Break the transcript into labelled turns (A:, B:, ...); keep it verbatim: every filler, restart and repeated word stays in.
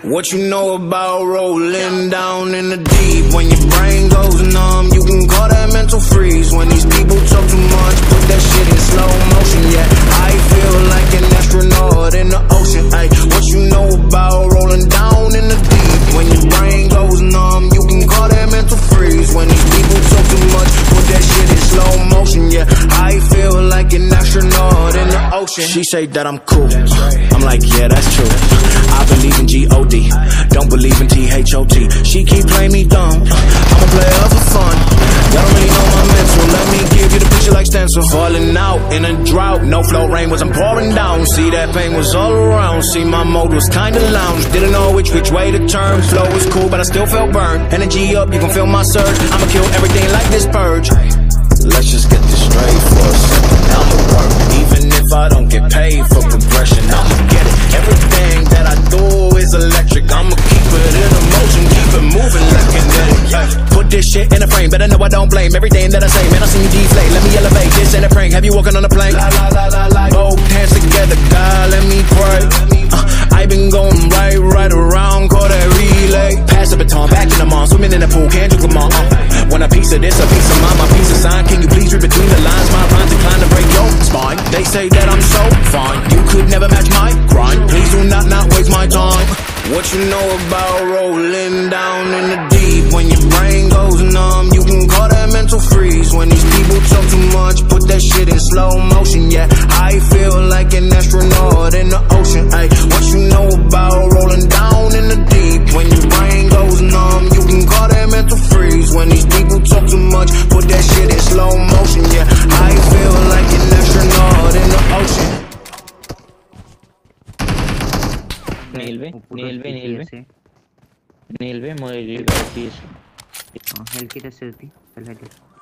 A: What you know about rolling down in the deep? When your brain goes numb, you can call that mental freeze. When these people talk too much, put that shit in slow motion. Yeah, I feel like an astronaut in the ocean. Ay, what you know about rolling down in the deep? When your brain goes numb, you can call that mental freeze. When these people talk too much, put that shit in slow motion. Yeah, I feel like an astronaut in the ocean. She say that I'm cool, I'm like, yeah, that's true. I believe in G O D, don't believe in T H O T. She keep playing me dumb, I'm a player for fun. Y'all don't really know my mental, let me give you the picture like stencil. Falling out in a drought, no flow, rain wasn't pouring down. See, that pain was all around, see, my mode was kinda lounge. Didn't know which which way to turn, flow was cool but I still felt burned. Energy up, you can feel my surge, I'ma kill everything like this purge. Let's just get this straight for a second, I'ma work. Even if I don't get paid for progression, I'ma get it. Everything that I do is electric, I'ma keep it in motion, keep it moving like kinetic. Put this shit in a frame, better know I don't blame everything that I say. Man, I seen you deflate, let me elevate. This ain't a prank, have you walking on a plane? La, la, la, la, la. Both hands together, God, let me pray. uh, I been going right, right around, call that relay. Pass the baton, back in the mall, swimming in the pool, can't drink them all. uh, Want a piece of this, a piece of mine, my piece of sign. Can you please read between the lines? My rhymes inclined to break your spine. They say that I'm so fine, you could never match my grind. Please do not, not waste my time. What you know about rolling down in the deep? When your brain goes numb, you can call that mental freeze. When these people talk too much, put that shit in slow motion. Yeah, I feel like an astronaut in the ocean. Ay, what you know about rolling down in the deep? When your brain goes numb, you can call that mental freeze. When these people talk too much, put that shit in slow motion. Yeah, I feel like an astronaut in the ocean.
B: नील पे नील पे नील पे नील पे मोरे जी पीस
C: हाँ हेल्थ की टेस्ट होती चल है